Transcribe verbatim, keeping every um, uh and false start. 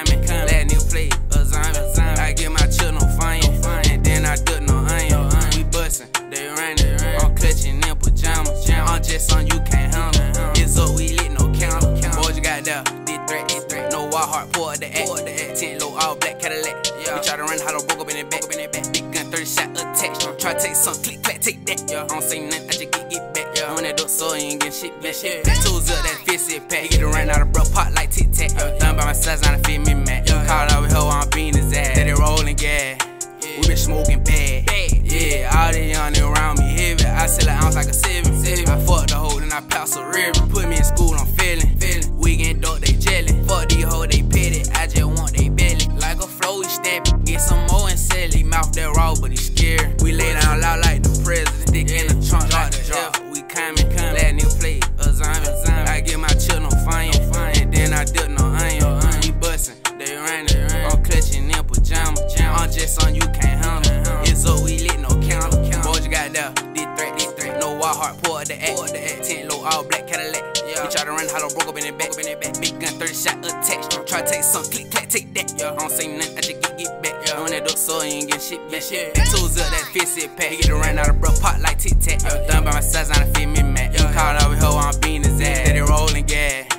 coming. Last nigga play a zombie. I get my chill, no fine. And then I duck no onion. We bustin', they running. I'm clutching in pajamas. I'm just on you, can't handle. It's up, we lit, no counter. Boys, you got that. Threat, threat. No wild heart, pour the act. Ten low, all black Cadillac. Yeah. We try to run hollow, broke up in the back. Big gun, thirty shot attached. Try to take some, click, clack, take that. Yeah. I don't say nothing, I just get, get back. Yeah. On that dope, so you ain't get shit back. Yeah. Tools up, that fist it pack. He get to run out of bro, pop like tic tac. Everything by my size, now to fit me, man. Yeah. Call out with hoe, I'm beating his ass. Let it rollin' gas. Yeah. We been smoking bad. bad. Yeah, all these young niggas around me heavy. I sell an ounce like a seven. seven. I fuck the hoe, then I pass a river. Put me in school, I'm feeling. feeling. We get dope, they jelly. Fuck these hoes, they petty. I just want they belly. Like a flow, we stab it. Get some more and sell it. He mouth that raw, but he scared. We lay down loud like the president. Dick in the trunk, like the drop. We coming, coming. Last nigga play a zombie. I get my chill, no fine. And then I duck no onion. We bustin', they running. I'm clutching in pajamas. I'm just on you, can't handle. It's up, we lit, no counter. Boys, you got that. This threat, this threat. No wild heart, pour the act. Ten low, all black Cadillac. Yeah. We try to run hollow, broke up in the back. Big gun, thirty shot attached. Try to take some, click, clack, take that. Yeah. I don't say nothing, I just get, get back. Yeah. On that dope, so you ain't get shit back. Yeah. Tools up, that fist it pack. He get to run out of bro, pop like tic tac. Everything by my size, now to fit me, man. Yeah. Call out with hoe, I'm beating his ass. Let it rollin' gas.